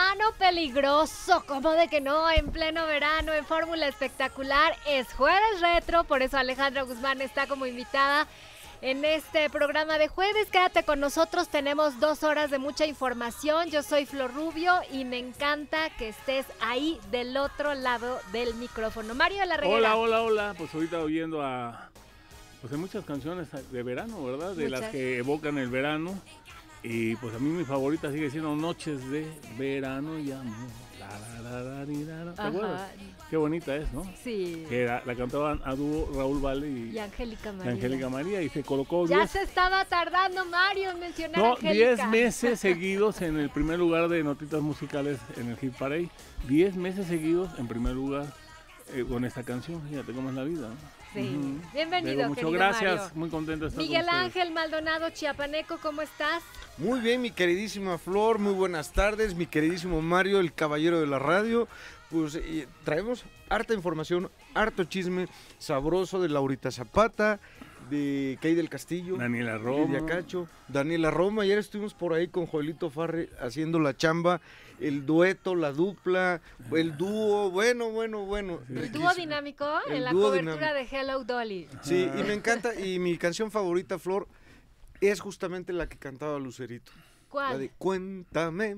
verano peligroso, ¿cómo de que no? En pleno verano, en Fórmula Espectacular, es Jueves Retro, por eso Alejandra Guzmán está como invitada en este programa de jueves. Quédate con nosotros, tenemos 2 horas de mucha información. Yo soy Flor Rubio y me encanta que estés ahí del otro lado del micrófono. Mario de la Reguera. Hola, pues ahorita oyendo pues hay muchas canciones de verano, ¿verdad? De Muchas. las que evocan el verano. Y pues a mí mi favorita sigue siendo Noches de Verano y Amor. ¿Te acuerdas? Qué bonita es, ¿no? Sí. Que la cantaban a dúo Raúl Vale y Angélica María. y se colocó Ya 10. se estaba tardando Mario en mencionar a No, Angélica. 10 meses seguidos en el primer lugar de notitas musicales en el Hit Parade. 10 meses seguidos en primer lugar con esta canción. Fíjate cómo es la vida, ¿no? Sí. Bienvenido, Muchas querido gracias, Mario. muy contento de estar Miguel con ustedes. Ángel Maldonado Chiapaneco, ¿cómo estás? Muy bien, mi queridísima Flor, muy buenas tardes, mi queridísimo Mario, el caballero de la radio. Pues traemos harta información, harto chisme sabroso de Laurita Zapata, de Kay del Castillo, Daniela Romo. Lidia Cacho, Daniela Roma. Ayer estuvimos por ahí con Joelito Farre haciendo la chamba, el dueto, la dupla, el dúo, bueno. El dúo dinámico El en la dúo cobertura de Hello Dolly. Sí, y me encanta, y mi canción favorita, Flor, es justamente la que cantaba Lucerito. ¿Cuál? La de Cuéntame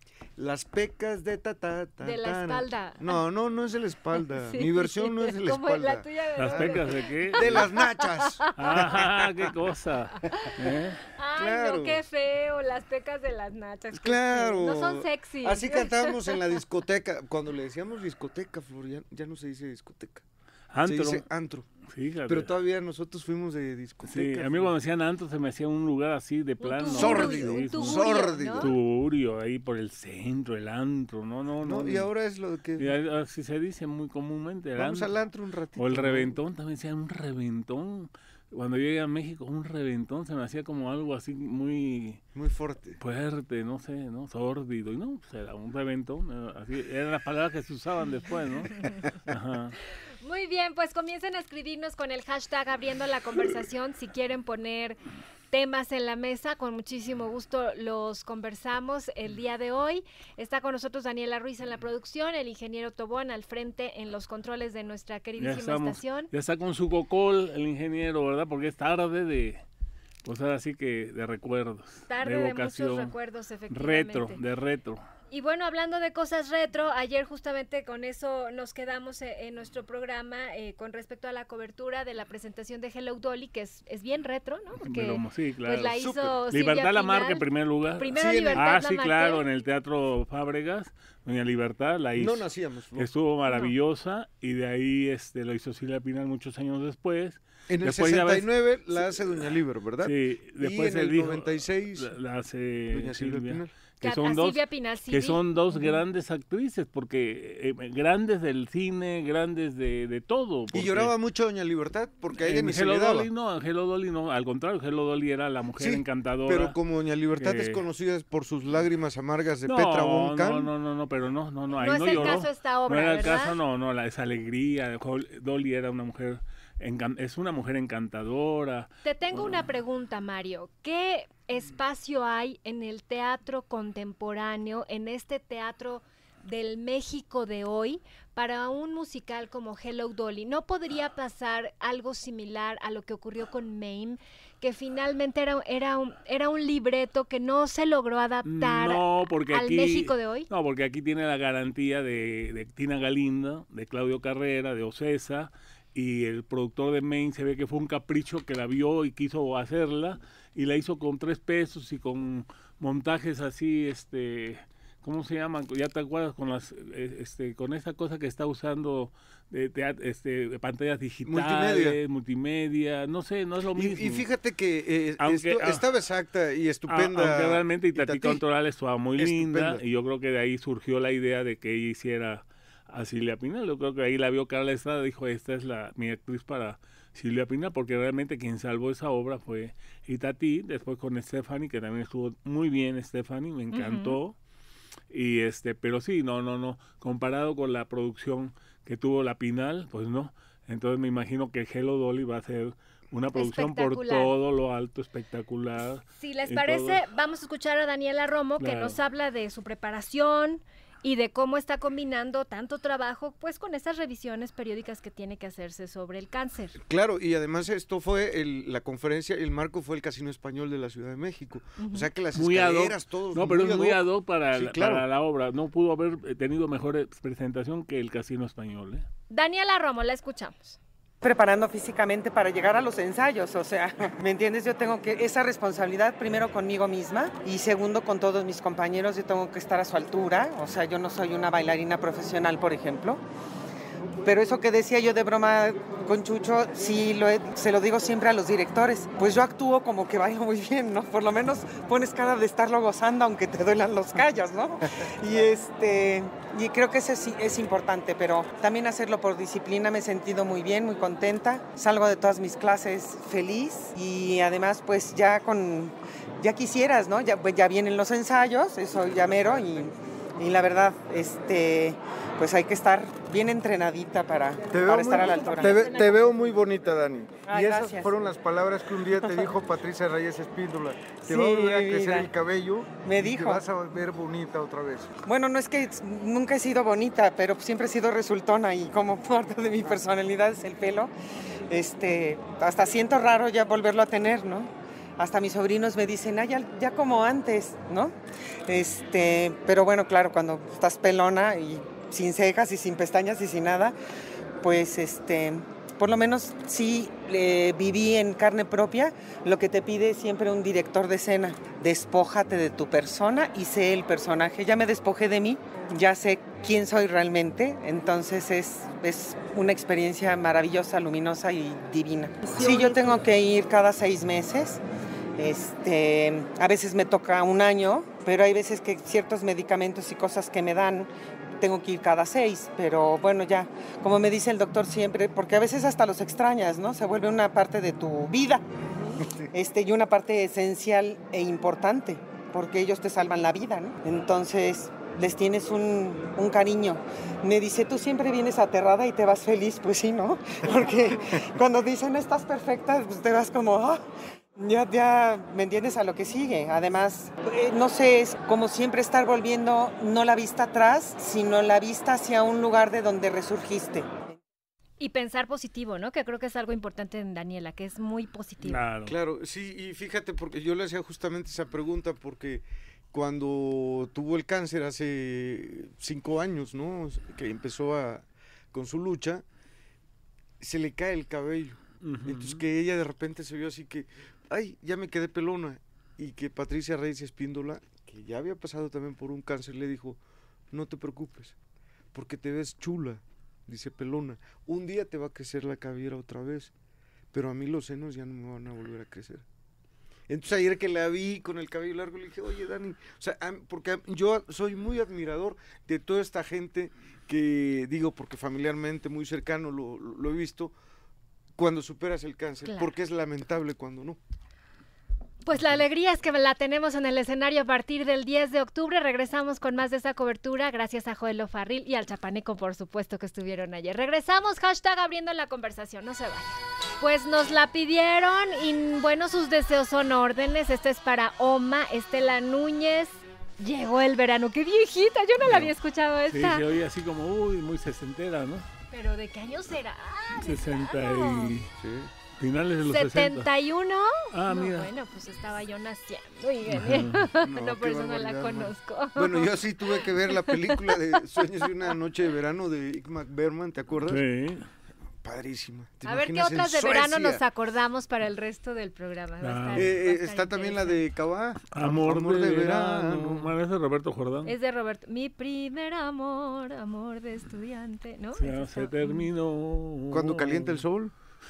las pecas de De la espalda. No es de la espalda. Sí. Mi versión no es de la Como espalda. la tuya de ¿Las pecas de qué? De las nachas. ¡Ah, qué cosa! ¿Eh? Ay, Claro. no, qué feo, las pecas de las nachas. qué Claro. feo. No son sexy. Así cantábamos en la discoteca. Cuando le decíamos discoteca, Flor, ya no se dice discoteca. Antro. Se dice antro. Fíjate. Pero todavía nosotros fuimos de Sí, discoteca. a mí cuando me decían antro se me hacía un lugar así de plano. Sórdido, un Sí, tugurio, sórdido. ¿no? Tugurio, ahí por el centro, el antro, no. Y ahora es lo que... Y así se dice muy comúnmente. El Vamos antro. al antro un ratito. O el ¿no? reventón, también decían un reventón. Cuando llegué a México, un reventón se me hacía como algo así muy Muy fuerte. fuerte, no sé, ¿no? Sórdido. Y no, pues era un reventón. Así, eran las palabras que se usaban después, ¿no? Ajá. Muy bien, pues comiencen a escribirnos con el hashtag abriendo la conversación. Si quieren poner temas en la mesa, con muchísimo gusto los conversamos el día de hoy. Está con nosotros Daniela Ruiz en la producción, el ingeniero Tobón al frente en los controles de nuestra queridísima estación. Ya está con su cocol el ingeniero, ¿verdad? Porque es tarde pues ahora sí que de recuerdos. Tarde de evocación, muchos recuerdos, efectivamente. retro. Y bueno, hablando de cosas retro, ayer justamente con eso nos quedamos en nuestro programa con respecto a la cobertura de la presentación de Hello Dolly, que es bien retro, ¿no? Porque Sí, claro. pues la hizo Silvia Libertad Lamarque Pinal. en primer lugar. Primero Sí, Libertad sí, Lamarque. claro, en el Teatro Fábregas, Doña Libertad la hizo. No nacíamos, Flor. Estuvo maravillosa y de ahí lo hizo Silvia Pinal muchos años después. En el Después ya ves- 69 la hace Doña Liber, ¿verdad? Sí, después y en se el dijo, 96 la hace Doña Silvia Pinal. que A son dos, Silvia Pinal, que son dos Ujú. grandes actrices, porque grandes del cine, grandes de todo. Y porque lloraba mucho Doña Libertad porque a ella en ni se Hello le daba. Dolly no, en Hello Dolly no, al contrario, Hello Dolly era la mujer Sí, encantadora. pero como Doña Libertad que- es conocida por sus lágrimas amargas de no, Petra von Kahn. no, pero no, ahí No es no el lloró. caso esta obra, no era el ¿verdad? caso, esa alegría. Dolly era una mujer, es una mujer encantadora. Te tengo una pregunta, Mario. ¿Qué espacio hay en el teatro contemporáneo, en este teatro del México de hoy, para un musical como Hello Dolly? ¿No podría pasar algo similar a lo que ocurrió con Mame, que finalmente era un libreto que no se logró adaptar No, porque al aquí, México de hoy? No, porque aquí tiene la garantía de Tina Galindo, de Claudio Carrera, de Ocesa, y el productor de Maine se ve que fue un capricho que la vio y quiso hacerla, y la hizo con 3 pesos y con montajes así, ¿cómo se llaman? Ya te acuerdas con con esa cosa que está usando de pantallas digitales, multimedia, no sé, no es lo mismo. Y fíjate que Aunque- estaba exacta y estupenda. Aunque realmente Itatí Cantoral estaba muy linda, Estupenda. y yo creo que de ahí surgió la idea de que ella hiciera a Silvia Pinal. Yo creo que ahí la vio Carla Estrada, dijo, esta es mi actriz para Silvia Pinal, porque realmente quien salvó esa obra fue Itatí, después con Stephanie, que también estuvo muy bien Stephanie, me encantó. Y pero sí, no, comparado con la producción que tuvo la Pinal, pues no. Entonces me imagino que Hello Dolly va a ser Una producción por Espectacular. todo lo alto, espectacular. Si les en parece, todo. vamos a escuchar a Daniela Romo, que Claro. nos habla de su preparación y de cómo está combinando tanto trabajo, pues con esas revisiones periódicas que tiene que hacerse sobre el cáncer. Claro, y además esto fue la conferencia, el marco fue el Casino Español de la Ciudad de México. O sea que las Muy ad hoc. escaleras, todos No, pero es muy ad ad hoc para, Sí, la, claro. para la obra. No pudo haber tenido mejor presentación que el Casino Español, ¿eh? Daniela Romo, la escuchamos. Preparando físicamente para llegar a los ensayos, o sea, ¿me entiendes? Yo tengo que esa responsabilidad primero conmigo misma y segundo con todos mis compañeros, yo tengo que estar a su altura, o sea, yo no soy una bailarina profesional, por ejemplo, pero eso que decía yo de broma con Chucho, sí se lo digo siempre a los directores, pues yo actúo como que bailo muy bien, ¿no? Por lo menos pones cara de estarlo gozando aunque te duelan los callos, ¿no? Y creo que eso sí es importante, pero también hacerlo por disciplina. Me he sentido muy bien, muy contenta, salgo de todas mis clases feliz y además pues ya quisieras, ¿no? Pues ya vienen los ensayos, eso ya mero y la verdad, pues hay que estar bien entrenadita para estar a la altura. Te veo muy bonita, Dani. Ay, y esas gracias. fueron las palabras que un día te dijo Patricia Reyes Espíndola. Te Sí, va a volver a mi crecer vida. el cabello Me y te dijo. vas a ver bonita otra vez. Bueno, no es que nunca he sido bonita, pero siempre he sido resultona y como parte de mi personalidad es el pelo, hasta siento raro ya volverlo a tener, ¿no? Hasta mis sobrinos me dicen, ya como antes, ¿no? Pero bueno, claro, cuando estás pelona y sin cejas y sin pestañas y sin nada, pues por lo menos sí viví en carne propia lo que te pide siempre un director de escena. Despójate de tu persona y sé el personaje. Ya me despojé de mí, ya sé quién soy realmente, entonces es una experiencia maravillosa, luminosa y divina. Sí, yo tengo que ir cada 6 meses. A veces me toca un año, pero hay veces que ciertos medicamentos y cosas que me dan tengo que ir cada 6, pero bueno, ya, como me dice el doctor siempre, porque a veces hasta los extrañas, ¿no? Se vuelve una parte de tu vida, y una parte esencial e importante, porque ellos te salvan la vida, ¿no? Entonces, les tienes un cariño. Me dice, tú siempre vienes aterrada y te vas feliz, pues sí, ¿no? Porque cuando dicen, estás perfecta, pues te vas como, ¡ah! Ya me entiendes a lo que sigue. Además, no sé, es como siempre estar volviendo no la vista atrás, sino la vista hacia un lugar de donde resurgiste. Y pensar positivo, ¿no? Que creo que es algo importante en Daniela, que es muy positivo. Claro, sí, y fíjate, porque yo le hacía justamente esa pregunta, porque cuando tuvo el cáncer hace 5 años, ¿no? Que empezó con su lucha, se le cae el cabello. Entonces que ella de repente se vio así que, ay, ya me quedé pelona. Y que Patricia Reyes Espíndola, que ya había pasado también por un cáncer, le dijo, no te preocupes, porque te ves chula, dice pelona. Un día te va a crecer la cabellera otra vez, pero a mí los senos ya no me van a volver a crecer. Entonces ayer que la vi con el cabello largo, le dije, oye Dani, o sea, porque yo soy muy admirador de toda esta gente que, digo, porque familiarmente muy cercano lo he visto, cuando superas el cáncer, Claro. porque es lamentable cuando no. Pues la alegría es que la tenemos en el escenario a partir del 10 de octubre. Regresamos con más de esa cobertura, gracias a Joel Farril y al Chapaneco, por supuesto, que estuvieron ayer. Regresamos, hashtag abriendo la conversación, no se vayan. Pues nos la pidieron y bueno, sus deseos son órdenes. Este es para Oma, Estela Núñez. Llegó el verano, qué viejita, yo no la había escuchado Sí, esta. se oye así como, uy, muy sesentera, ¿no? ¿Pero de qué año será? 60 Claro. y... Finales de los 60. 71. Ah, No, mira. bueno, pues estaba yo naciendo y no, por qué eso no la barbaridad, conozco. Bueno, yo sí tuve que ver la película de Sueños de una noche de verano de Ingmar Bergman, ¿te acuerdas? Sí. Padrísima. ¿Te A ver qué imaginas en otras de verano Suecia? nos acordamos para el resto del programa. Va a estar- va a Está estar también la de Cabá. Amor de verano. Bueno, ese es Roberto Jordán. Es de Roberto. Mi primer amor, amor de estudiante, ¿no? Ya Ese se está- terminó. Cuando calienta el sol,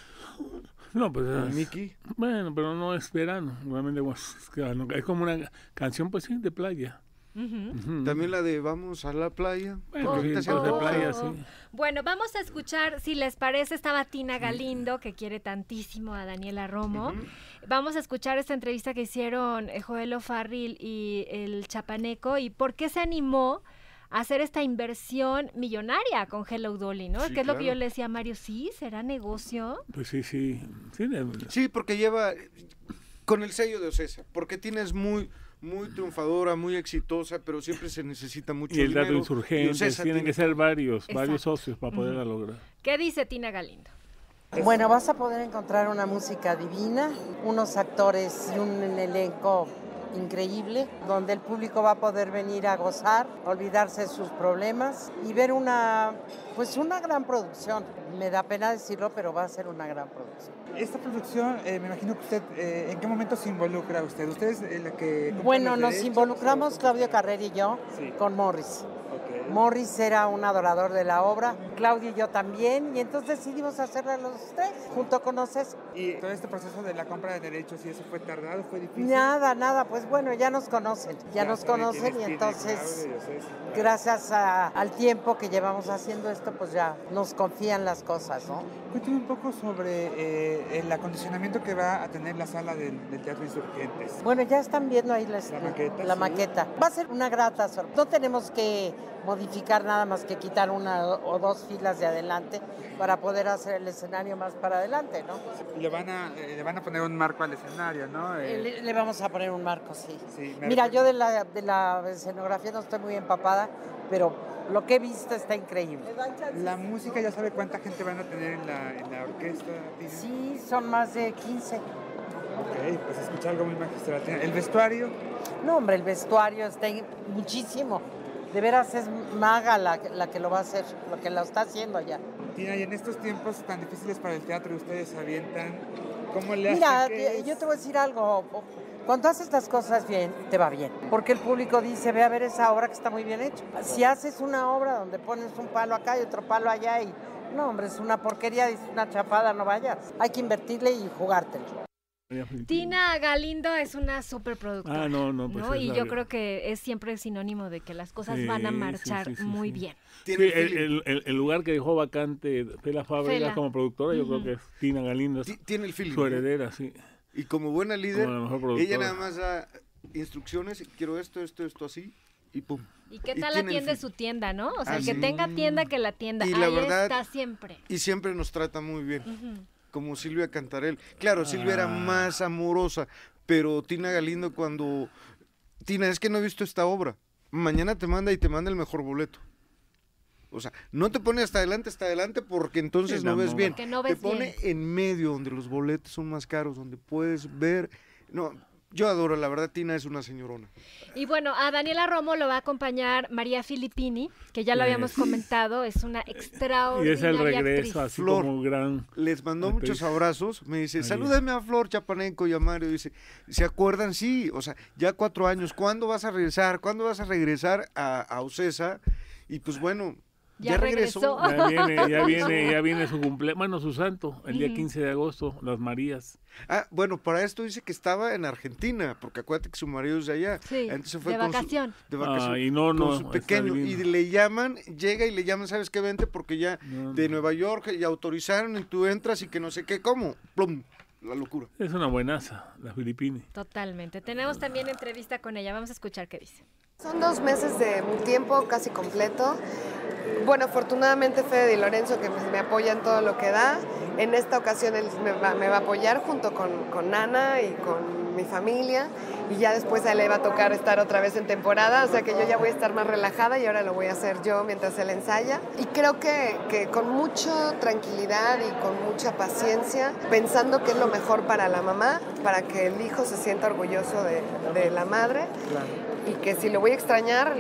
No, pues con Mickey. bueno, pero no es verano. Realmente es como una canción, pues sí, de playa. Ujú. Ujú. También la de Vamos a la playa. Bueno, porque sí, ahorita se pues de antoja. playa, sí. Bueno, vamos a escuchar, si les parece, estaba Tina Galindo, que quiere tantísimo a Daniela Romo. Vamos a escuchar esta entrevista que hicieron Joel Farril y el Chapaneco y por qué se animó hacer esta inversión millonaria con Hello Dolly, ¿no? Sí, que es lo que claro. yo le decía a Mario, ¿sí? ¿Será negocio? Pues sí. Sí, porque lleva con el sello de Ocesa, porque tienes muy triunfadora, muy exitosa, pero siempre se necesita mucho Y el dinero. Teatro y Insurgentes, Ocesa tienen tiene que ser varios Exacto. socios para poderla lograr. ¿Qué dice Tina Galindo? Bueno, vas a poder encontrar una música divina, unos actores y un elenco increíble, donde el público va a poder venir a gozar, olvidarse de sus problemas y ver una gran producción. Me da pena decirlo, pero va a ser una gran producción. Esta producción, me imagino que usted, ¿en qué momento se involucra usted? ¿Usted es la que compra Bueno, los nos derechos, involucramos o- Claudio Carrera y yo Sí. con Morris. Ok. Morris era un adorador de la obra, Claudio y yo también, y entonces decidimos hacerla los tres, junto con Ocesa. ¿Y todo este proceso de la compra de derechos y eso fue tardado, fue difícil? Nada, pues bueno, ya nos conocen, ya nos saben conocen quién y es entonces, Tina, Claudio y Ocesa. gracias al tiempo que llevamos haciendo esto, pues ya nos confían las cosas, ¿no? Cuéntame un poco sobre el acondicionamiento que va a tener la sala del Teatro Insurgentes. Bueno, ya están viendo ahí la maqueta, sí. maqueta. Va a ser una grata sorpresa. No tenemos que modificar nada más que quitar una o dos filas de adelante para poder hacer el escenario más para adelante, ¿no? Le van a poner un marco al escenario, ¿no? Le vamos a poner un marco, sí. Sí, Mira, yo de la escenografía no estoy muy empapada, pero lo que he visto está increíble. La música, ¿ya sabe cuánta gente van a tener en la orquesta, Tina? Sí, son más de 15. Ok, pues escucha algo muy magistral. ¿El vestuario? No, hombre, el vestuario está muchísimo. De veras es Maga la que lo va a hacer, lo que lo está haciendo ya. Tina, y en estos tiempos tan difíciles para el teatro, ustedes se avientan, ¿cómo le Mira, hacen? yo te voy a decir algo. Cuando haces las cosas bien, te va bien. Porque el público dice, ve a ver esa obra que está muy bien hecha. Si haces una obra donde pones un palo acá y otro palo allá y... No, hombre, es una porquería, es una chapada, no vayas. Hay que invertirle y jugártelo. Tina Galindo es una superproductora. No, pues es Y la- yo creo que es siempre sinónimo de que las cosas Sí, van a sí, marchar sí, sí, muy sí. bien. Tiene Sí, feeling. el lugar que dejó vacante Fela Fábregas Fela. como productora, yo creo que es Tina Galindo, Tiene el feeling. su heredera, sí. Y como buena líder, Como la mejor productora. ella nada más da instrucciones, quiero esto así, y pum. ¿Y qué Y tal tiene el atiende feeling. su tienda, no? O sea, Ah, el que sí. tenga tienda, que la atienda. Y la Ahí verdad- está siempre. Y siempre nos trata muy bien, Ujú. como Silvia Cantarell. Claro, Silvia era más amorosa, pero Tina Galindo cuando... Tina, es que no he visto esta obra. Mañana te manda el mejor boleto. O sea, no te pone hasta adelante porque entonces Sí, no no, ves no. bien. Porque no Te ves pone en medio donde los boletos son más caros, donde puedes ver. No, yo adoro, la verdad, Tina es una señorona. Y bueno, a Daniela Romo lo va a acompañar María Filippini, que ya lo habíamos Es- comentado, es una Y extraordinaria es el regreso, actriz. así Flor. como gran... Les mandó Actriz. muchos abrazos. Me dice, Ahí. salúdame a Flor Chapaneco y a Mario. Dice, ¿se acuerdan? Sí, o sea, ya 4 años. ¿Cuándo vas a regresar? ¿Cuándo vas a regresar a Ocesa? Y pues bueno, Ya regresó. regresó. Ya viene su cumpleaños, bueno, su santo, el día 15 de agosto, las Marías. Ah, bueno, para esto dice que estaba en Argentina, porque acuérdate que su marido es de allá. Sí, Entonces fue de con su- vacación. de vacación. Ah, y no, con no, su está pequeño. Y divino. le llaman, llega y le llaman, ¿sabes qué? Vente, porque ya No, de no. Nueva York y autorizaron y tú entras y que no sé qué, ¿cómo? Plum, la locura. Es una buenaza, la Filipini. Totalmente. Tenemos también entrevista con ella. Vamos a escuchar qué dice. Son 2 meses de un tiempo casi completo. Bueno, afortunadamente Fede Di Lorenzo, que me apoya en todo lo que da. En esta ocasión él me va a apoyar junto con Nana y con mi familia. Y ya después a él le va a tocar estar otra vez en temporada. O sea que yo ya voy a estar más relajada y ahora lo voy a hacer yo mientras él ensaya. Y creo que con mucha tranquilidad y con mucha paciencia, pensando que es lo mejor para la mamá, para que el hijo se sienta orgulloso de la madre. Y que si lo voy a extrañar,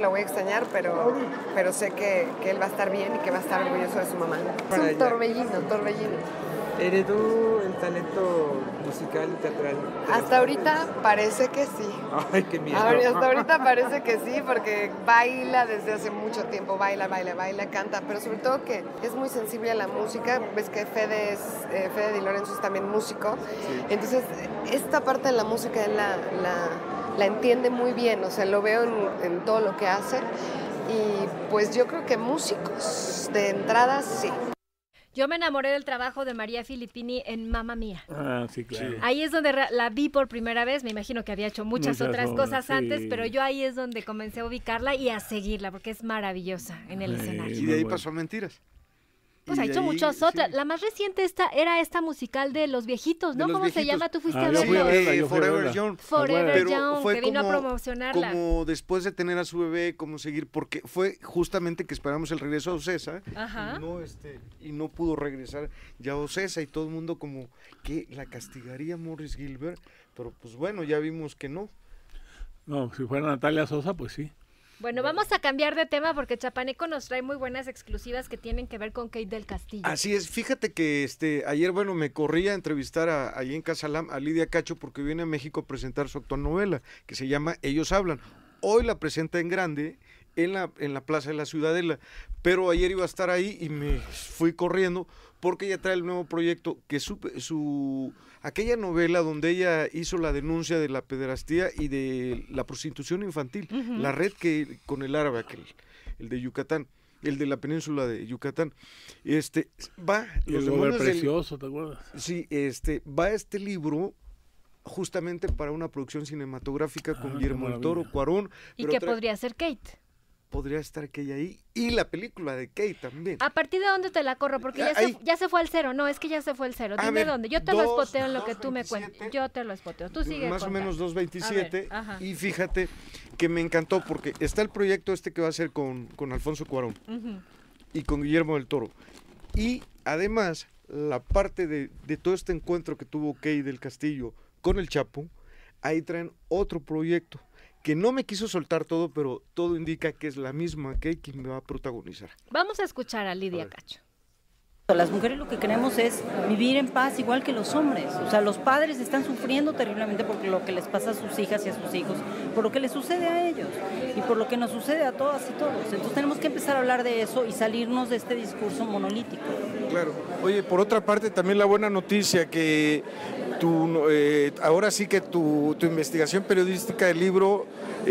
pero sé que él va a estar bien y que va a estar orgulloso de su mamá. Es Para un ella. torbellino. ¿Heredó el talento musical y teatral? Hasta ahorita parece que sí. Ay, qué miedo. Hasta ahorita parece que sí, porque baila desde hace mucho tiempo, baila, canta, pero sobre todo que es muy sensible a la música. Ves que Fede Di Lorenzo es también músico. Sí. Entonces, esta parte de la música él la entiende muy bien, o sea, lo veo en todo lo que hace. Y pues yo creo que músicos de entrada sí. Yo me enamoré del trabajo de María Filippini en Mamma Mía. Ah, sí, claro. Ahí es donde la vi por primera vez. Me imagino que había hecho muchas otras obras, cosas sí. antes, pero yo ahí es donde comencé a ubicarla y a seguirla, porque es maravillosa en el escenario. Y de ahí pasó a Mentiras. Pues Y ha de hecho ahí, muchas sí. otras. La más reciente era esta musical de los viejitos, ¿no? De los ¿Cómo se viejitos. llama? ¿Tú fuiste Ah, a yo fui a verlo? verla, yo fui a Forever verla. Young. Forever Pero Young, fue que vino a como- promocionarla. Como después de tener a su bebé, como seguir, porque fue justamente que esperamos el regreso a Ocesa Ajá. y no pudo regresar ya a Ocesa y todo el mundo como que la castigaría Morris Gilbert, pero pues bueno, ya vimos que no. No, si fuera Natalia Sosa, pues sí. Bueno, vamos a cambiar de tema porque Chapaneco nos trae muy buenas exclusivas que tienen que ver con Kate del Castillo. Así es, fíjate que ayer, bueno, me corrí a entrevistar allí en Casalam a Lidia Cacho porque viene a México a presentar su actual novela, que se llama Ellos Hablan. Hoy la presenta en grande en la Plaza de la Ciudadela, pero ayer iba a estar ahí y me fui corriendo porque ella trae el nuevo proyecto, que aquella novela donde ella hizo la denuncia de la pederastía y de la prostitución infantil, la red que con el árabe el de Yucatán, el de la península de Yucatán, va Y los el Gober demonios del- Precioso, ¿te acuerdas? Sí, va este libro justamente para una producción cinematográfica con Ah, Guillermo qué del Toro, maravilla. Cuarón, ¿Y pero qué podría ser Kate? podría estar aquella ahí, y la película de Kate también. ¿A partir de dónde te la corro? Porque Ahí. ya se fue al cero. No, es que ya se fue al cero. A Dime ver, dónde. Yo te lo espoteo en lo que tú me 2:27. cuentes. Yo te lo espoteo. Tú sigue Más o contando. menos 2:27, A ver, ajá. y fíjate que me encantó porque está el proyecto que va a ser con Alfonso Cuarón Ujú. y con Guillermo del Toro, y además la parte de todo este encuentro que tuvo Kate del Castillo con el Chapo, ahí traen otro proyecto que no me quiso soltar todo, pero todo indica que es la misma Kate quien me va a protagonizar. Vamos a escuchar a Lidia A ver. Cacho. Las mujeres lo que queremos es vivir en paz igual que los hombres. O sea, los padres están sufriendo terriblemente por lo que les pasa a sus hijas y a sus hijos, por lo que les sucede a ellos y por lo que nos sucede a todas y todos. Entonces tenemos que empezar a hablar de eso y salirnos de este discurso monolítico. Claro. Oye, por otra parte, también la buena noticia que ahora sí que tu investigación periodística del libro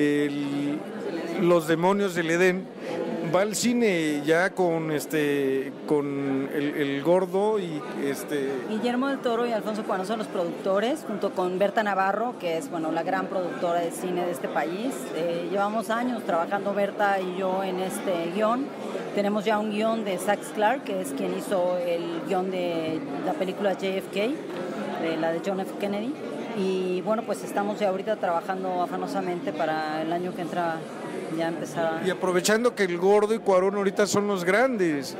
Los demonios del Edén va al cine ya con el gordo y Guillermo del Toro y Alfonso Cuarón son los productores, junto con Berta Navarro, que es la gran productora de cine de este país. Llevamos años trabajando Berta y yo en este guión. Tenemos ya un guión de Sax Clark, que es quien hizo el guión de la película JFK, de la de John F. Kennedy. Y bueno, pues estamos ya ahorita trabajando afanosamente para el año que entra ya empezar a... Y aprovechando que el gordo y Cuarón ahorita son los grandes,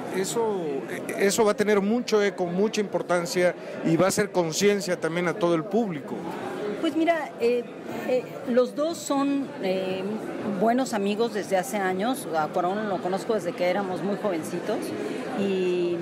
eso va a tener mucho eco, mucha importancia y va a hacer conciencia también a todo el público. Pues mira, los dos son buenos amigos desde hace años. A Cuarón lo conozco desde que éramos muy jovencitos y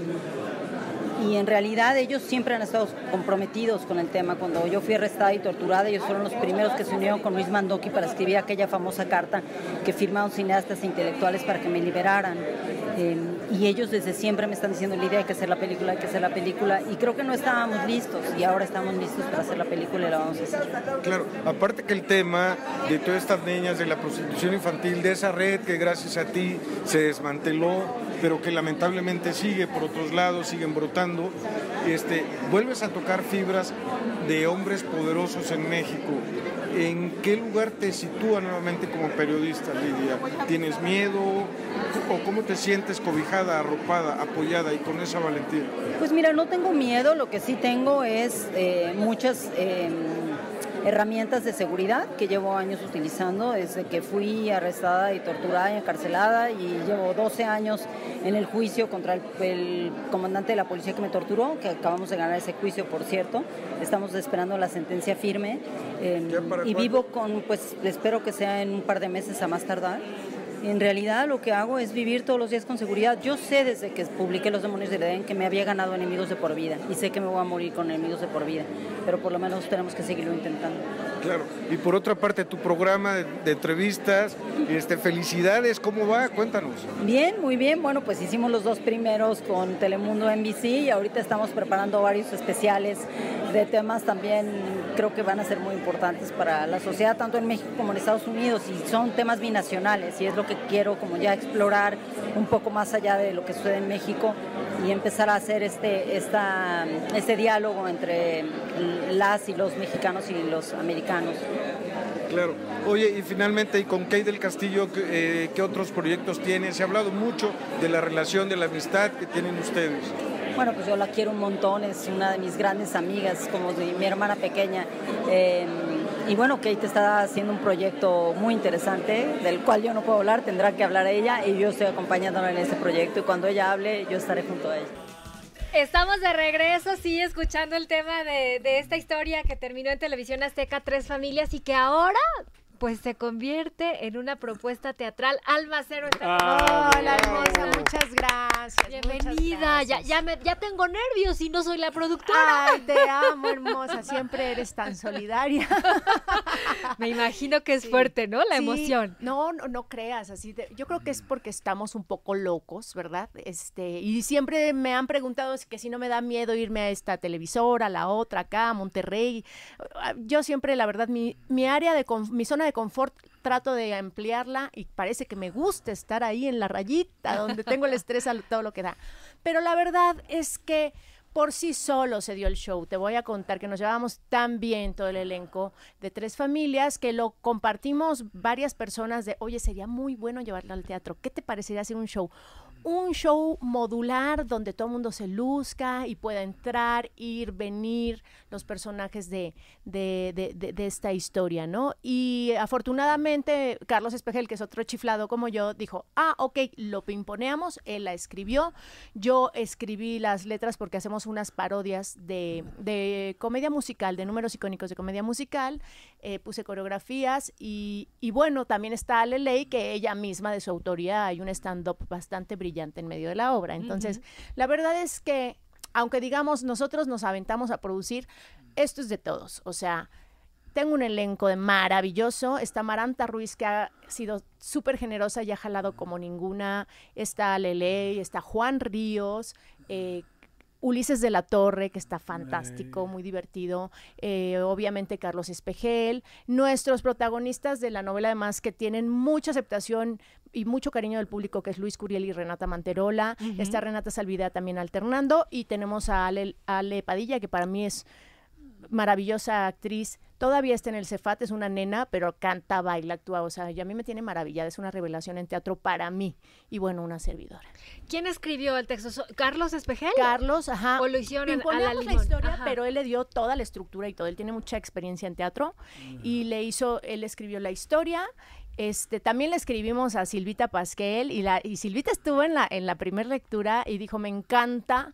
en realidad ellos siempre han estado comprometidos con el tema. Cuando yo fui arrestada y torturada, ellos fueron los primeros que se unieron con Luis Mandoki para escribir aquella famosa carta que firmaron cineastas e intelectuales para que me liberaran. Y ellos desde siempre me están diciendo, Lidia, hay que hacer la película, hay que hacer la película. Y creo que no estábamos listos y ahora estamos listos para hacer la película y la vamos a hacer. Claro, aparte que el tema de todas estas niñas, de la prostitución infantil, de esa red que gracias a ti se desmanteló, pero que lamentablemente sigue por otros lados, siguen brotando, vuelves a tocar fibras de hombres poderosos en México. ¿En qué lugar te sitúa nuevamente como periodista, Lidia? ¿Tienes miedo? ¿O cómo te sientes cobijada, arropada, apoyada y con esa valentía? Pues mira, no tengo miedo, lo que sí tengo es muchas herramientas de seguridad que llevo años utilizando desde que fui arrestada y torturada y encarcelada, y llevo 12 años en el juicio contra el comandante de la policía que me torturó, que acabamos de ganar ese juicio, por cierto. Estamos esperando la sentencia firme y vivo pues espero que sea en un par de meses a más tardar. En realidad lo que hago es vivir todos los días con seguridad. Yo sé desde que publiqué Los demonios del Edén que me había ganado enemigos de por vida y sé que me voy a morir con enemigos de por vida, pero por lo menos tenemos que seguirlo intentando. Claro, y por otra parte tu programa de entrevistas, felicidades, ¿cómo va? Cuéntanos. Bien, muy bien. Bueno, pues hicimos los dos primeros con Telemundo NBC y ahorita estamos preparando varios especiales de temas también, creo que van a ser muy importantes para la sociedad, tanto en México como en Estados Unidos, y son temas binacionales y es lo que quiero como ya explorar un poco más allá de lo que sucede en México y empezar a hacer este diálogo entre las y los mexicanos y los americanos. Claro. Oye, y finalmente, y con Kate del Castillo, ¿qué otros proyectos tienes? Se ha hablado mucho de la relación, de la amistad que tienen ustedes. Bueno, pues yo la quiero un montón, es una de mis grandes amigas, como de mi hermana pequeña. Y bueno, Kate está haciendo un proyecto muy interesante, del cual yo no puedo hablar, tendrá que hablar ella, y yo estoy acompañándola en ese proyecto, y cuando ella hable, yo estaré junto a ella. Estamos de regreso, sí, escuchando el tema de esta historia que terminó en Televisión Azteca, Tres Familias, y que ahora pues se convierte en una propuesta teatral. Alma Cero está Hola, hermosa, muchas gracias. Bienvenida. Muchas gracias. Ya tengo nervios y no soy la productora. Ay, te amo, hermosa. Siempre eres tan solidaria. Me imagino que es fuerte, ¿no? La emoción. No creas, yo creo que es porque estamos un poco locos, ¿verdad? Y siempre me han preguntado que si no me da miedo irme a esta televisora, a la otra, acá, a Monterrey. Yo siempre, la verdad, mi zona de confort trato de ampliarla y parece que me gusta estar ahí en la rayita donde tengo el estrés a todo lo que da. Pero la verdad es que por sí solo se dio el show. Te voy a contar que nos llevábamos tan bien todo el elenco de Tres Familias que lo compartimos varias personas de, oye, sería muy bueno llevarla al teatro. ¿Qué te parecería hacer un show? Un show modular donde todo el mundo se luzca y pueda entrar, ir, venir los personajes de esta historia, ¿no? Y afortunadamente Carlos Espejel, que es otro chiflado como yo, dijo, ok, lo pimponeamos, él la escribió, yo escribí las letras porque hacemos unas parodias de comedia musical, de números icónicos de comedia musical, puse coreografías y bueno, también está Lelei, que ella misma de su autoría hay un stand-up bastante brillante en medio de la obra. Entonces, la verdad es que, aunque digamos nosotros nos aventamos a producir, esto es de todos. O sea, tengo un elenco de maravilloso. Está Maranta Ruiz, que ha sido súper generosa y ha jalado como ninguna. Está Lelei, está Juan Ríos, Ulises de la Torre, que está fantástico, muy divertido, obviamente Carlos Espejel, nuestros protagonistas de la novela además que tienen mucha aceptación y mucho cariño del público, que es Luis Curiel y Renata Manterola, está Renata Salvidea también alternando, y tenemos a Ale Padilla, que para mí es maravillosa actriz, todavía está en el Cefat, es una nena, pero canta, baila, actúa, o sea, y a mí me tiene maravillada, es una revelación en teatro para mí, y bueno, una servidora. ¿Quién escribió el texto? ¿Carlos Espejel? Carlos, ajá. ¿O lo hicieron a la la historia, ajá, pero él le dio toda la estructura y todo, él tiene mucha experiencia en teatro, y él escribió la historia. También le escribimos a Silvita Pasquel y Silvita estuvo en la primera lectura y dijo, me encanta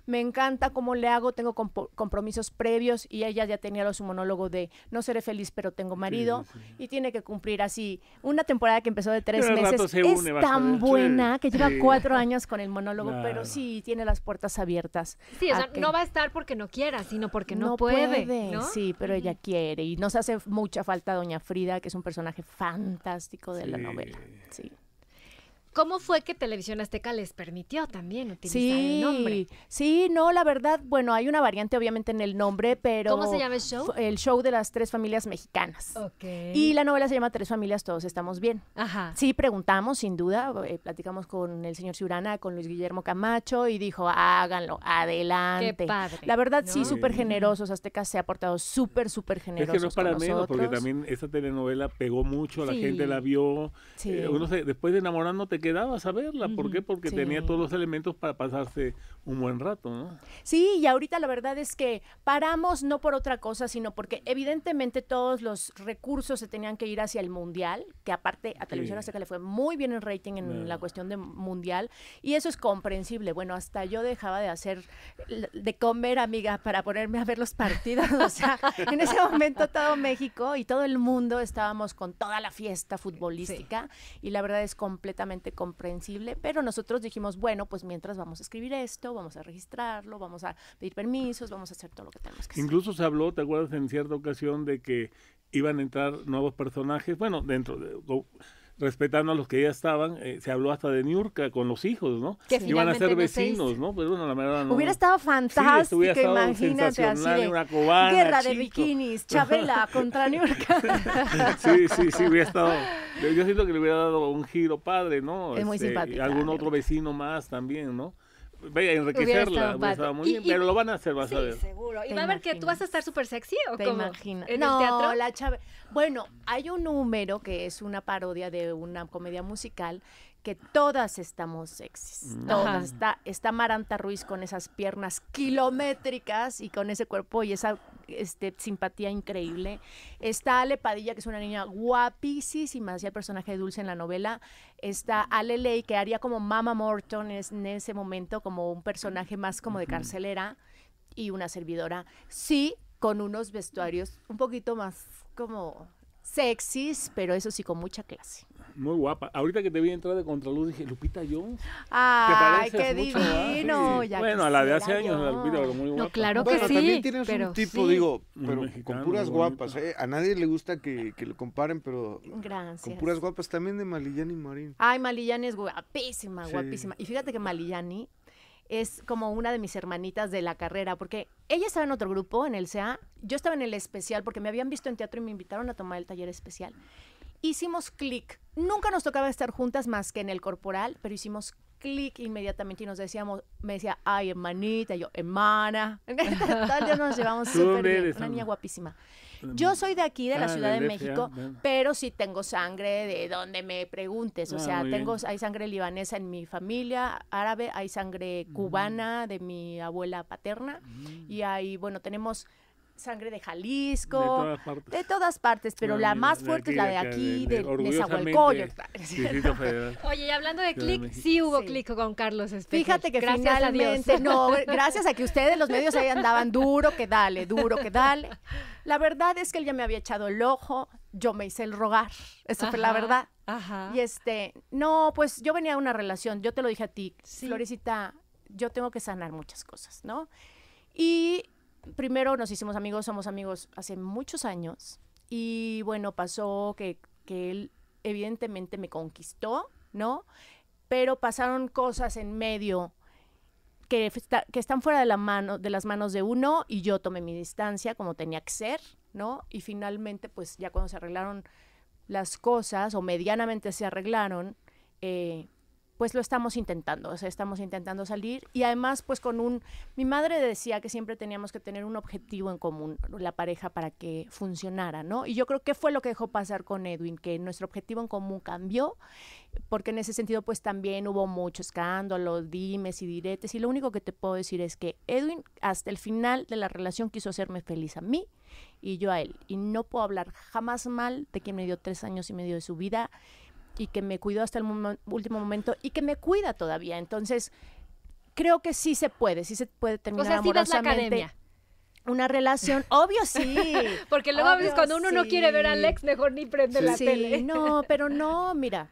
cómo le hago, tengo compromisos previos, y ella ya tenía su monólogo de no seré feliz pero tengo marido, y tiene que cumplir así una temporada que empezó de 3 meses, es tan buena que lleva 4 años con el monólogo, pero sí, tiene las puertas abiertas. Sí, o sea, no va a estar porque no quiera, sino porque no puede, ¿no? Sí, pero ella quiere, y nos hace mucha falta Doña Frida, que es un personaje fantástico de la novela. Sí. ¿Cómo fue que Televisión Azteca les permitió también utilizar el nombre? Sí, no, la verdad, bueno, hay una variante obviamente en el nombre, pero... ¿Cómo se llama el show? El show de las Tres Familias Mexicanas. Ok. Y la novela se llama Tres Familias, Todos Estamos Bien. Ajá. Sí, preguntamos, sin duda, platicamos con el señor Ciurana, con Luis Guillermo Camacho, y dijo, háganlo, adelante. Qué padre. La verdad, ¿no? sí, súper generosos, Azteca se ha portado súper generosos. Es que no es para con menos, nosotros. porque también esa telenovela pegó mucho, la Sí. gente la vio, Sí. después de enamorando te quedabas a verla. ¿Por qué? Porque Sí. tenía todos los elementos para pasarse un buen rato, ¿no? Sí, y ahorita la verdad es que paramos no por otra cosa, sino porque evidentemente todos los recursos se tenían que ir hacia el mundial, que aparte a Televisión Azteca le fue muy bien el rating en la cuestión de mundial, y eso es comprensible. Bueno, hasta yo dejaba de comer, amiga, para ponerme a ver los partidos. O sea, en ese momento todo México y todo el mundo estábamos con toda la fiesta futbolística, y la verdad es completamente comprensible, pero nosotros dijimos, bueno, pues mientras vamos a escribir esto, vamos a registrarlo, vamos a pedir permisos, vamos a hacer todo lo que tenemos que hacer. Incluso se habló, ¿te acuerdas en cierta ocasión de que iban a entrar nuevos personajes? Bueno, respetando a los que ya estaban, se habló hasta de Niurka con los hijos, ¿no? Que iban a ser finalmente no se vecinos, hizo. ¿no? Pero bueno, la verdad no. Hubiera estado fantástico, hubiera estado imagínate, así sensacional, de una cubana, guerra de chico. bikinis, Chabela contra Niurka. Sí, hubiera estado. Yo siento que le hubiera dado un giro padre, ¿no? Es muy simpática, Algún de otro verdad. vecino más también, ¿no? Vaya, Hubiera enriquecerla, estado hubiera estado padre. muy bien, pero lo van a hacer, vas a ver. Seguro. Y Te va a ver que tú imaginas. vas a estar súper sexy o ¿Te cómo? imaginas? ¿En No, el teatro? la Chave... Bueno, hay un número que es una parodia de una comedia musical que todas estamos sexys. Todas. Está Maranta Ruiz con esas piernas kilométricas y con ese cuerpo y esa simpatía increíble. Está Ale Padilla, que es una niña guapísima, hacía el personaje de Dulce en la novela. Está Ale Ley, que haría como Mama Morton en ese momento, como un personaje más como de carcelera, y una servidora. Sí, con unos vestuarios un poquito más como sexys, pero eso sí, con mucha clase. Muy guapa. Ahorita que te vi entrar de contraluz dije, Lupita Jones. Ay, ¿Te qué pareces mucho, ah? divino. Sí. Ya Bueno, a la de hace quisiera años, la Lupita, yo. pero muy guapa. No, claro que Bueno, sí. también tienes pero un tipo, sí. digo, Un pero mexicano, con puras muy bonito. guapas. A nadie le gusta que lo comparen, pero Gracias. con puras guapas también de Malillán y Marín. Ay, Malillani es guapísima, Sí. guapísima. Y fíjate que Malillani es como una de mis hermanitas de la carrera, porque ella estaba en otro grupo, en el CA, yo estaba en el especial, porque me habían visto en teatro y me invitaron a tomar el taller especial. Hicimos clic. Nunca nos tocaba estar juntas más que en el corporal, pero hicimos clic inmediatamente y nos decíamos, me decía, ay, hermanita, y yo, hermana. Todo el día nos llevamos ¿Tú súper dónde bien, eres, una Ana? niña guapísima. Yo soy de aquí, de la Ciudad de del DF, México, bien. pero sí tengo sangre de donde me preguntes. O sea, muy bien. hay sangre libanesa en mi familia, árabe, hay sangre cubana de mi abuela paterna, y hay, bueno, tenemos sangre de Jalisco, De todas partes. de todas partes, pero la mira, más fuerte es la de acá, aquí, de orgullosamente, Nezahualcóyotl. Distrito Federal. Oye, y hablando de Ciudad de click, México. sí hubo Sí. click con Carlos Espejel. Fíjate que Gracias a Dios. finalmente, no, gracias a que ustedes, los medios, ahí andaban duro que dale, duro que dale. La verdad es que él ya me había echado el ojo, yo me hice el rogar, eso fue la Ajá, verdad. Ajá. Y no, pues yo venía de una relación, yo te lo dije a ti, Sí. Florecita, yo tengo que sanar muchas cosas, ¿no? Y primero nos hicimos amigos, somos amigos hace muchos años, y bueno, pasó que él evidentemente me conquistó, ¿no? Pero pasaron cosas en medio que están fuera de las manos de uno, y yo tomé mi distancia como tenía que ser, ¿no? Y finalmente, pues ya cuando se arreglaron las cosas, o medianamente se arreglaron, pues lo estamos intentando, o sea, estamos intentando salir, y además, pues mi madre decía que siempre teníamos que tener un objetivo en común, la pareja, para que funcionara, ¿no? Y yo creo que fue lo que dejó pasar con Edwin, que nuestro objetivo en común cambió, porque en ese sentido, pues también hubo mucho escándalo, dimes y diretes, y lo único que te puedo decir es que Edwin, hasta el final de la relación, quiso hacerme feliz a mí y yo a él, y no puedo hablar jamás mal de quien me dio 3 años y medio de su vida, y que me cuidó hasta el último momento, y que me cuida todavía. Entonces, creo que sí se puede terminar O sea, sí vas a la amorosamente academia. una relación. Obvio sí. Porque luego a veces Obvio, cuando uno no quiere ver a sí. Alex, mejor ni prende la Sí, tele. no, pero no, mira,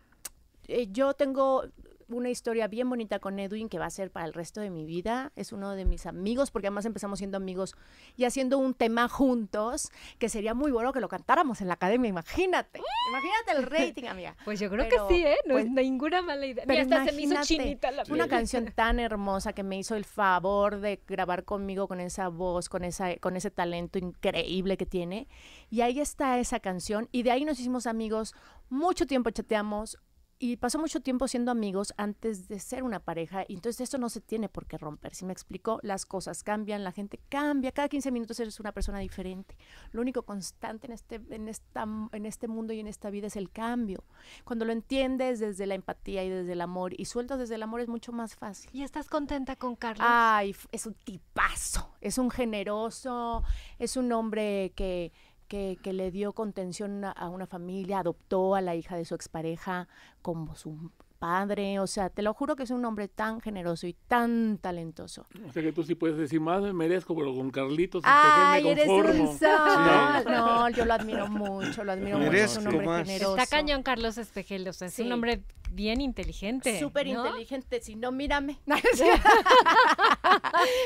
yo tengo una historia bien bonita con Edwin que va a ser para el resto de mi vida. Es uno de mis amigos, porque además empezamos siendo amigos y haciendo un tema juntos, que sería muy bueno que lo cantáramos en la academia, imagínate. Imagínate el rating, amiga. Pues yo creo Pero, que sí, ¿eh? No pues, es ninguna mala idea. Pero Mira, hasta se me hizo imagínate, chinita la una piel. canción tan hermosa que me hizo el favor de grabar conmigo con esa voz, con ese talento increíble que tiene. Y ahí está esa canción, y de ahí nos hicimos amigos, mucho tiempo chateamos, y pasó mucho tiempo siendo amigos antes de ser una pareja, y entonces esto no se tiene por qué romper. ¿Sí me explico? Las cosas cambian, la gente cambia, cada 15 minutos eres una persona diferente. Lo único constante en este mundo y en esta vida es el cambio. Cuando lo entiendes desde la empatía y desde el amor, y sueltas desde el amor, es mucho más fácil. ¿Y estás contenta con Carlos? Ay, es un tipazo, es un generoso, es un hombre que le dio contención a una familia, adoptó a la hija de su expareja como su padre, o sea, te lo juro que es un hombre tan generoso y tan talentoso. O sea que tú sí puedes decir, más me merezco, pero con Carlitos Ay, me eres conformo. un sol. No, yo lo admiro mucho, es un hombre más. generoso. Está cañón Carlos Espejel, o sea, es Sí. un hombre bien inteligente. Súper ¿no? inteligente, si no, mírame. No,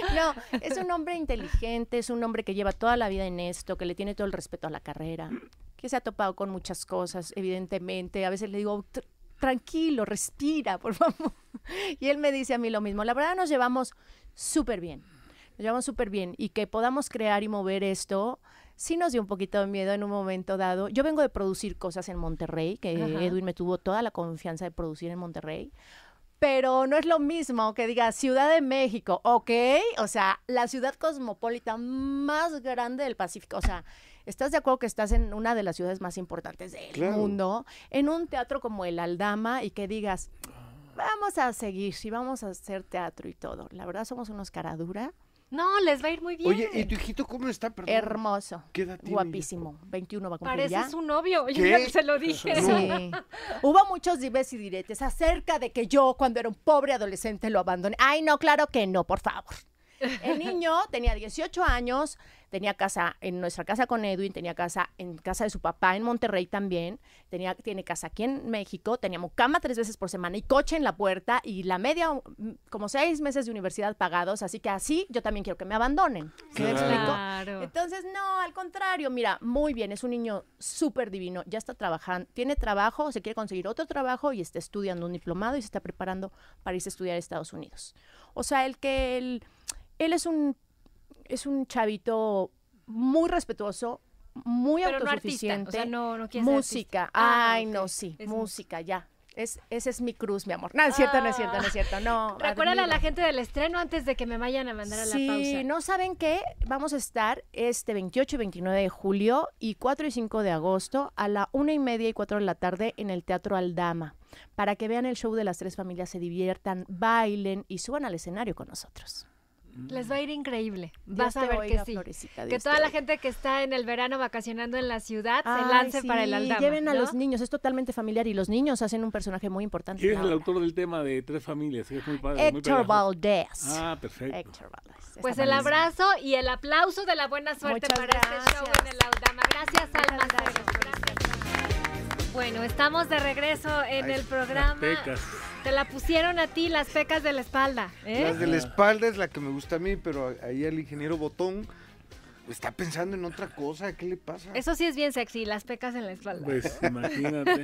es un hombre inteligente, es un hombre que lleva toda la vida en esto, que le tiene todo el respeto a la carrera. que se ha topado con muchas cosas, evidentemente. A veces le digo, tranquilo, respira, por favor. Y él me dice a mí lo mismo. La verdad nos llevamos súper bien. Nos llevamos súper bien. Y que podamos crear y mover esto, sí nos dio un poquito de miedo en un momento dado. Yo vengo de producir cosas en Monterrey, que Edwin me tuvo toda la confianza de producir en Monterrey. Pero no es lo mismo que diga Ciudad de México, ¿ok? O sea, la ciudad cosmopolita más grande del Pacífico. O sea, ¿estás de acuerdo que estás en una de las ciudades más importantes del mundo? En un teatro como el Aldama y que digas, vamos a seguir, sí, vamos a hacer teatro y todo. La verdad somos unos caradura. No, les va a ir muy bien. Oye, ¿y tu hijito cómo está? Perdón. Hermoso. ¿Qué edad tiene? Guapísimo. 21 va a cumplir Parece ya. su novio. ¿Qué? Yo ya se lo dije. Sí. Hubo muchos dimes y diretes acerca de que yo, cuando era un pobre adolescente, lo abandoné. Ay, no, claro que no, por favor. El niño tenía 18 años, tenía casa en nuestra casa con Edwin, tenía casa en casa de su papá en Monterrey también, tiene casa aquí en México, teníamos cama 3 veces por semana y coche en la puerta y la media, como 6 meses de universidad pagados, así que así yo también quiero que me abandonen. ¿Sí me explico? Claro. Entonces, no, al contrario, mira, muy bien, es un niño súper divino, ya está trabajando, tiene trabajo, se quiere conseguir otro trabajo y está estudiando un diplomado y se está preparando para irse a estudiar a Estados Unidos. O sea, él es un chavito muy respetuoso, muy Pero autosuficiente. No artista, o sea, no quiere música. ser artista. Ay, Ok. no, sí, Es música, ya. Esa es mi cruz, mi amor. No, es cierto, no es cierto, no es cierto. No, Recuérdale a la admiro. gente del estreno antes de que me vayan a mandar a la pausa. Sí, ¿no saben qué? Vamos a estar 28 y 29 de julio y 4 y 5 de agosto a la 1:30 y 4 de la tarde en el Teatro Aldama, para que vean el show de las 3 familias, se diviertan, bailen y suban al escenario con nosotros. Les va a ir increíble. Dios Vas a te ver oiga, que sí. Florecita, Que Dios toda te la oiga. gente que está en el verano vacacionando en la ciudad se Ay, lance sí, para el Aldama. lleven a ¿no? los niños, es totalmente familiar y los niños hacen un personaje muy importante. ¿Quién en es la el obra. autor del tema de 3 familias? Es muy padre. muy Héctor pegajoso. Valdés. Ah, perfecto. Héctor Valdés. Pues Está el padrísimo. abrazo y el aplauso de la buena suerte Muchas para este show gracias. en el Aldama. Gracias, Alma. gracias, Bueno, estamos de regreso en Ay, el programa. Las pecas. Te la pusieron a ti las pecas de la espalda, ¿eh? Las de la espalda es la que me gusta a mí, pero ahí el ingeniero Botón está pensando en otra cosa. ¿Qué le pasa? Eso sí es bien sexy, las pecas en la espalda. Pues imagínate.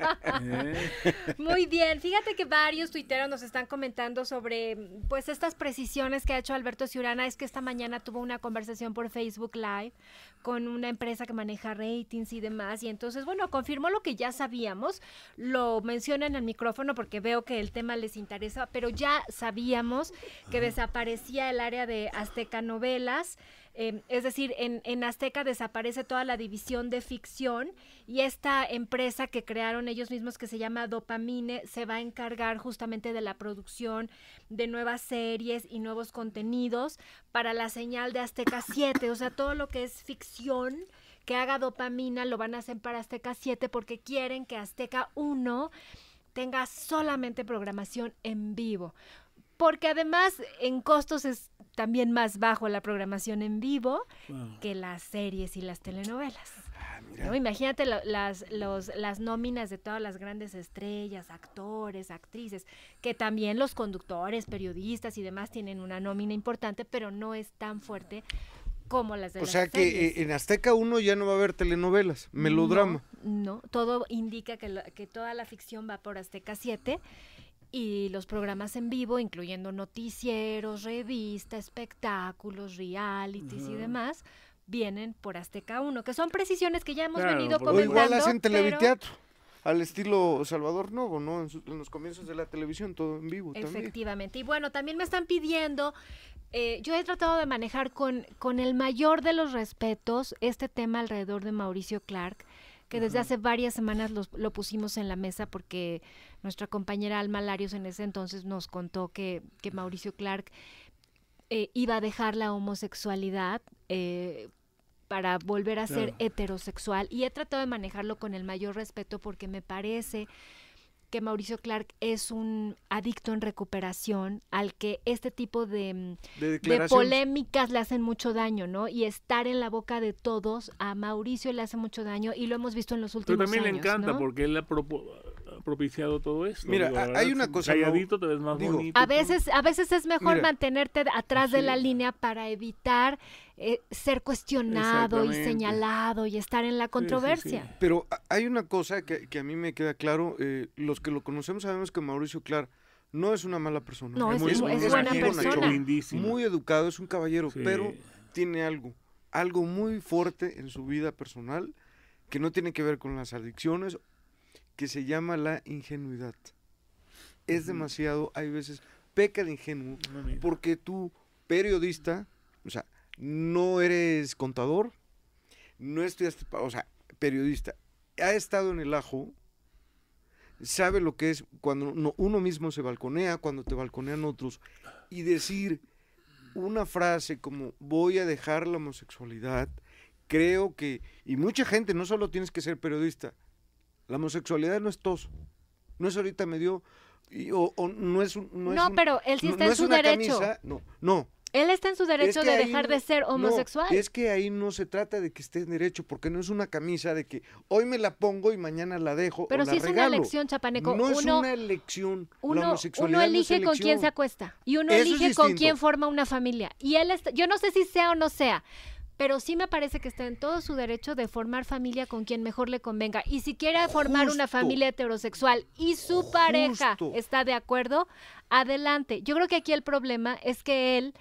Muy bien, fíjate que varios tuiteros nos están comentando sobre pues estas precisiones que ha hecho Alberto Ciurana. Es que esta mañana tuvo una conversación por Facebook Live con una empresa que maneja ratings y demás, y entonces, bueno, confirmó lo que ya sabíamos, lo menciona en el micrófono porque veo que el tema les interesa, pero ya sabíamos que desaparecía el área de Azteca Novelas. Es decir, en Azteca desaparece toda la división de ficción y esta empresa que crearon ellos mismos que se llama Dopamine se va a encargar justamente de la producción de nuevas series y nuevos contenidos para la señal de Azteca 7, o sea, todo lo que es ficción que haga Dopamina lo van a hacer para Azteca 7 porque quieren que Azteca 1 tenga solamente programación en vivo. Porque además en costos es también más bajo la programación en vivo que las series y las telenovelas. ¿No? Imagínate las nóminas de todas las grandes estrellas, actores, actrices, que también los conductores, periodistas y demás tienen una nómina importante, pero no es tan fuerte como las de las series. O sea que en Azteca 1 ya no va a haber telenovelas, melodrama. No, todo indica que toda la ficción va por Azteca 7. Y los programas en vivo, incluyendo noticieros, revistas, espectáculos, realities y demás, vienen por Azteca 1, que son precisiones que ya hemos venido O comentando. igual hacen pero- televiteatro, al estilo Salvador Novo, ¿no? En los comienzos de la televisión, todo en vivo también. Efectivamente. Y bueno, también me están pidiendo, yo he tratado de manejar con el mayor de los respetos este tema alrededor de Mauricio Clark, que desde hace varias semanas lo pusimos en la mesa porque nuestra compañera Alma Larios en ese entonces nos contó que Mauricio Clark iba a dejar la homosexualidad para volver a ser heterosexual, y he tratado de manejarlo con el mayor respeto porque me parece que Mauricio Clark es un adicto en recuperación al que este tipo de declaraciones. polémicas le hacen mucho daño, ¿no? Y estar en la boca de todos a Mauricio le hace mucho daño y lo hemos visto en los Pero últimos también le años, encanta ¿no? porque él ha propiciado todo esto. Mira, Digo, la hay verdad, una cosa, calladito te ves más digo, bonito. A veces es mejor Mira, mantenerte atrás de sí. la línea para evitar ser cuestionado y Exactamente. señalado y estar en la Sí, sí, controversia. sí. Pero hay una cosa que a mí me queda claro, los que lo conocemos sabemos que Mauricio Clark no es una mala persona. No, es muy- buena muy persona. bonachón, Lindísimo. muy educado, es un caballero, Sí. pero tiene algo muy fuerte en su vida personal que no tiene que ver con las adicciones, que se llama la ingenuidad. Es demasiado, hay veces, peca de ingenuo, No, mira. porque tú, periodista, o sea, no eres contador, no estudiaste, o sea, periodista, ha estado en el ajo, sabe lo que es cuando uno mismo se balconea, cuando te balconean otros, y decir una frase como voy a dejar la homosexualidad, creo que, y mucha gente, no solo tienes que ser periodista, la homosexualidad no es tos, no es ahorita me dio, o no es un... No, pero él sí está no en es su una derecho. camisa, no. Él está en su derecho Es que de ahí dejar de ser no, homosexual. es que ahí no se trata de que esté en derecho, porque no es una camisa de que hoy me la pongo y mañana la dejo Pero o la sí es regalo. una elección, Chapaneco. No es Uno- una elección. La Uno homosexualidad no es elige con quién elección. se acuesta y uno Eso es elige con distinto. quién forma una familia. Y él yo no sé si sea o no sea, pero sí me parece que está en todo su derecho de formar familia con quien mejor le convenga. Y si quiere formar una Justo. familia heterosexual y su pareja Justo. está de acuerdo, adelante. Yo creo que aquí el problema es que él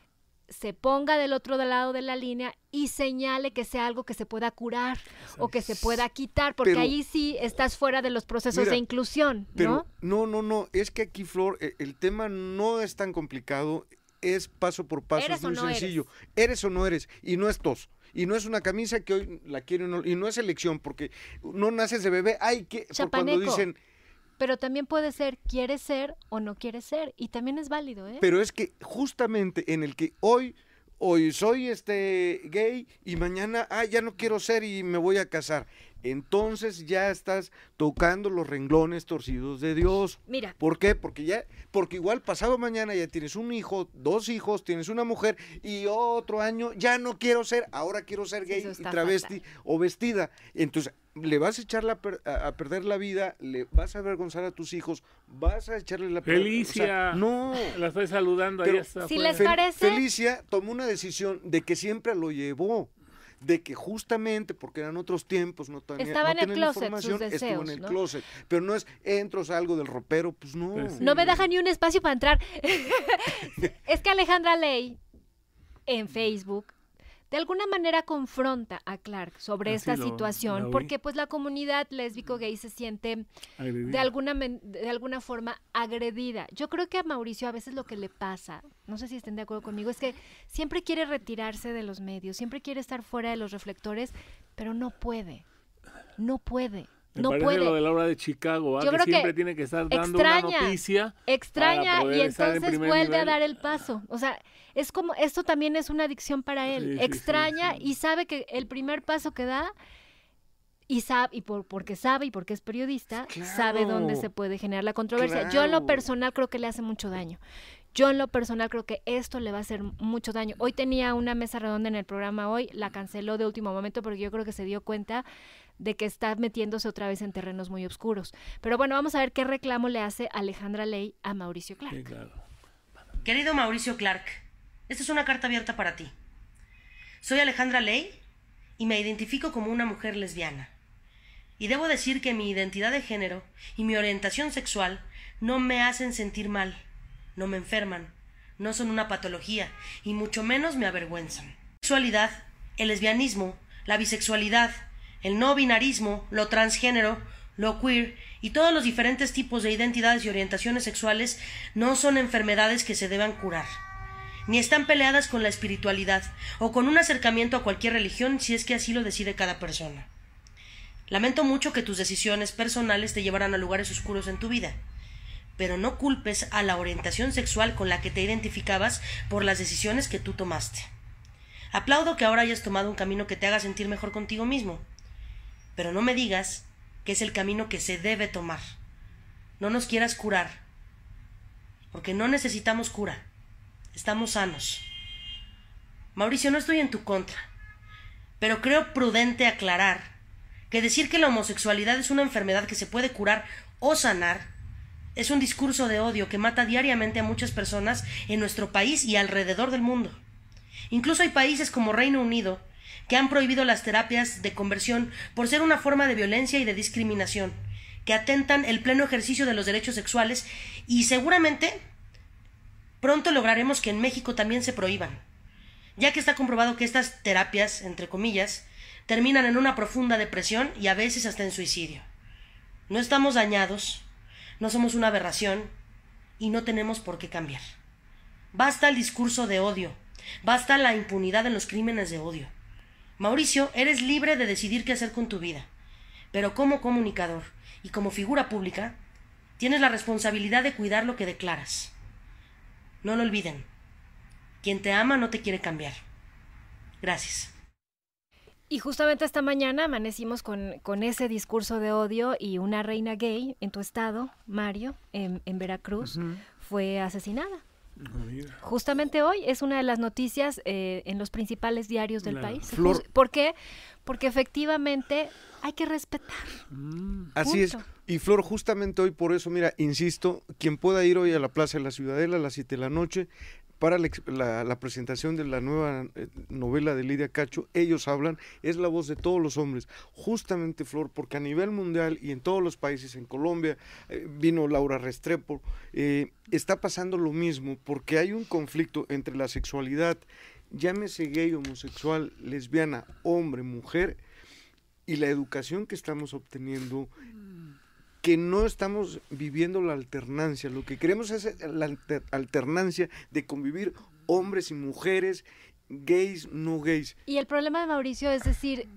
se ponga del otro lado de la línea y señale que sea algo que se pueda curar o que se pueda quitar, porque Pero- ahí sí estás fuera de los procesos Mira, de inclusión, ¿no? Pero no, es que aquí, Flor, el tema no es tan complicado, es paso por paso, ¿Eres es muy o no sencillo. Eres o no eres, y no es tos. Y no es una camisa que hoy la quieren, y no es elección, porque no naces de bebé, hay que, por cuando Chapaneco. dicen, Pero también puede ser, quieres ser o no quieres ser. Y también es válido, ¿eh? pero es que justamente en el que hoy soy gay y mañana, ya no quiero ser y me voy a casar. Entonces ya estás tocando los renglones torcidos de Dios. Mira, ¿Por qué? Porque igual pasado mañana ya tienes un hijo, 2 hijos, tienes una mujer y otro año ya no quiero ser, ahora quiero ser gay Eso y está travesti o vestida. Entonces le vas a echar a perder la vida, le vas a avergonzar a tus hijos, vas a echarle la Felicia. no. La estoy saludando, ahí Pero está. si afuera. les parece, Felicia tomó una decisión de que siempre lo llevó, de que justamente porque eran otros tiempos, no tenía, Estaba no en el tenía closet, sus información, estuvo deseos, en el ¿no? closet, pero no es entro, salgo del ropero, pues no. Pues sí. no me deja ni un espacio para entrar. Es que Alejandra Ley, en Facebook, de alguna manera confronta a Clark sobre Así esta lo situación, vi. porque pues la comunidad lésbico-gay se siente Agredida. de alguna forma agredida. Yo creo que a Mauricio a veces lo que le pasa, no sé si estén de acuerdo conmigo, es que siempre quiere retirarse de los medios, siempre quiere estar fuera de los reflectores, pero no puede. No puede. Me No parece puede. lo de la obra de Chicago, Yo que creo que siempre tiene que estar dando extraña, una noticia. Extraña para poder y estar en entonces primer vuelve a nivel. dar el paso. O sea, es como, esto también es una adicción para él. Sí, sí, Extraña sí. y sabe que el primer paso que da, porque sabe y porque es periodista, Claro. sabe dónde se puede generar la controversia. Yo en lo Claro. personal creo que le hace mucho daño. Yo en lo personal creo que esto le va a hacer mucho daño. Hoy tenía una mesa redonda en el programa hoy, la canceló de último momento porque yo creo que se dio cuenta de que está metiéndose otra vez en terrenos muy oscuros. Pero bueno, vamos a ver qué reclamo le hace Alejandra Ley a Mauricio Clark. Sí, claro. Querido Mauricio Clark, esta es una carta abierta para ti. Soy Alejandra Ley y me identifico como una mujer lesbiana. Y debo decir que mi identidad de género y mi orientación sexual no me hacen sentir mal, no me enferman, no son una patología y mucho menos me avergüenzan. La sexualidad, el lesbianismo, la bisexualidad, el no binarismo, lo transgénero, lo queer y todos los diferentes tipos de identidades y orientaciones sexuales no son enfermedades que se deban curar, ni están peleadas con la espiritualidad o con un acercamiento a cualquier religión si es que así lo decide cada persona. Lamento mucho que tus decisiones personales te llevaran a lugares oscuros en tu vida, pero no culpes a la orientación sexual con la que te identificabas por las decisiones que tú tomaste. Aplaudo que ahora hayas tomado un camino que te haga sentir mejor contigo mismo, pero no me digas que es el camino que se debe tomar. No nos quieras curar, porque no necesitamos cura, estamos sanos. Mauricio, no estoy en tu contra, pero creo prudente aclarar que decir que la homosexualidad es una enfermedad que se puede curar o sanar es un discurso de odio que mata diariamente a muchas personas en nuestro país y alrededor del mundo. Incluso hay países como Reino Unido que han prohibido las terapias de conversión por ser una forma de violencia y de discriminación, que atentan el pleno ejercicio de los derechos sexuales, y seguramente pronto lograremos que en México también se prohíban, ya que está comprobado que estas terapias, entre comillas, terminan en una profunda depresión y a veces hasta en suicidio. No estamos dañados, no somos una aberración y no tenemos por qué cambiar. Basta el discurso de odio, basta la impunidad en los crímenes de odio. Mauricio, eres libre de decidir qué hacer con tu vida, pero como comunicador y como figura pública, tienes la responsabilidad de cuidar lo que declaras. No lo olviden. Quien te ama no te quiere cambiar. Gracias. Y justamente esta mañana amanecimos con ese discurso de odio, y una reina gay en tu estado, Mario, en Veracruz, fue asesinada. Justamente hoy es una de las noticias en los principales diarios del país. Flor. ¿Por qué? Porque efectivamente hay que respetar. Así es. Y Flor, justamente hoy por eso, mira, insisto, quien pueda ir hoy a la Plaza de la Ciudadela a las 7 de la noche para la presentación de la nueva novela de Lidia Cacho, Ellos Hablan, es la voz de todos los hombres. Justamente, Flor, porque a nivel mundial y en todos los países, en Colombia, vino Laura Restrepo, está pasando lo mismo, porque hay un conflicto entre la sexualidad, llámese gay, homosexual, lesbiana, hombre, mujer, y la educación que estamos obteniendo, que no estamos viviendo la alternancia. Lo que queremos es la alternancia de convivir hombres y mujeres, gays, no gays. Y el problema de Mauricio es decir,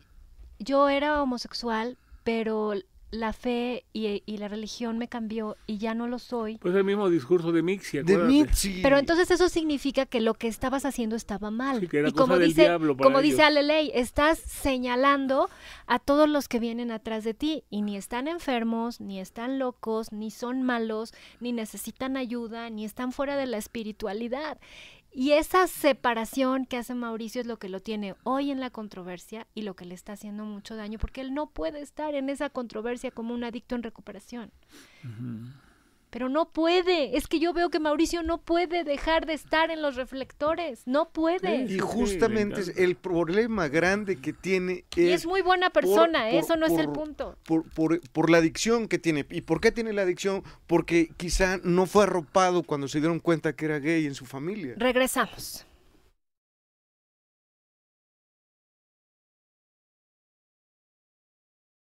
yo era homosexual, pero la fe y la religión me cambió y ya no lo soy. Pues el mismo discurso de Mixi, acuérdate. De Mitzi. Pero entonces eso significa que lo que estabas haciendo estaba mal. Sí, que era y cosa como del dice, diablo para como ellos. dice Aleley, estás señalando a todos los que vienen atrás de ti y ni están enfermos, ni están locos, ni son malos, ni necesitan ayuda, ni están fuera de la espiritualidad. Y esa separación que hace Mauricio es lo que lo tiene hoy en la controversia y lo que le está haciendo mucho daño, porque él no puede estar en esa controversia como un adicto en recuperación. Pero no puede, es que yo veo que Mauricio no puede dejar de estar en los reflectores, no puede. Y justamente es el problema grande que tiene Y es muy buena persona, eso no es el punto. Por la adicción que tiene. ¿Y por qué tiene la adicción? Porque quizá no fue arropado cuando se dieron cuenta que era gay en su familia. Regresamos.